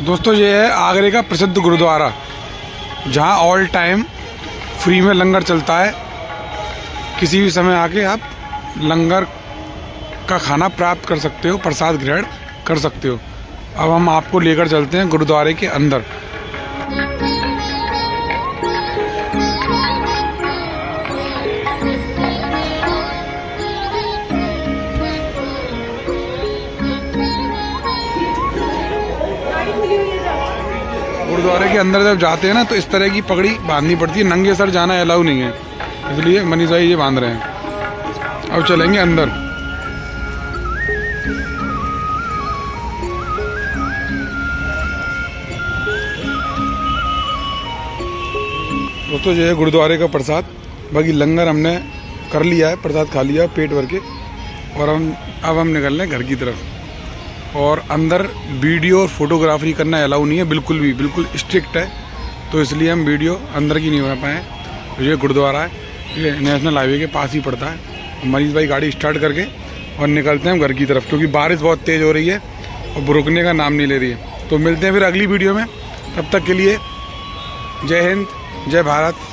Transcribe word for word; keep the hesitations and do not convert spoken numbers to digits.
दोस्तों ये है आगरे का प्रसिद्ध गुरुद्वारा, जहाँ ऑल टाइम फ्री में लंगर चलता है। किसी भी समय आके आप लंगर का खाना प्राप्त कर सकते हो, प्रसाद ग्रहण कर सकते हो। अब हम आपको लेकर चलते हैं गुरुद्वारे के अंदर। गुरुद्वारे के अंदर जब जाते हैं ना तो इस तरह की पगड़ी बांधनी पड़ती है, नंगे सर जाना अलाउ नहीं है, इसलिए मनीष भाई ये बांध रहे हैं। अब चलेंगे अंदर। दोस्तों ये है गुरुद्वारे का प्रसाद। बाकी लंगर हमने कर लिया है, प्रसाद खा लिया पेट भर के, और हम अब हम निकल रहे हैं घर की तरफ। और अंदर वीडियो और फोटोग्राफरी करना अलाउ नहीं है, बिल्कुल भी, बिल्कुल स्ट्रिक्ट है, तो इसलिए हम वीडियो अंदर की नहीं बना पाए। तो ये गुरुद्वारा है, ये नेशनल हाईवे के पास ही पड़ता है। मनीष भाई गाड़ी स्टार्ट करके और निकलते हैं हम घर की तरफ, क्योंकि बारिश बहुत तेज़ हो रही है और रुकने का नाम नहीं ले रही है। तो मिलते हैं फिर अगली वीडियो में, तब तक के लिए जय हिंद, जय भारत।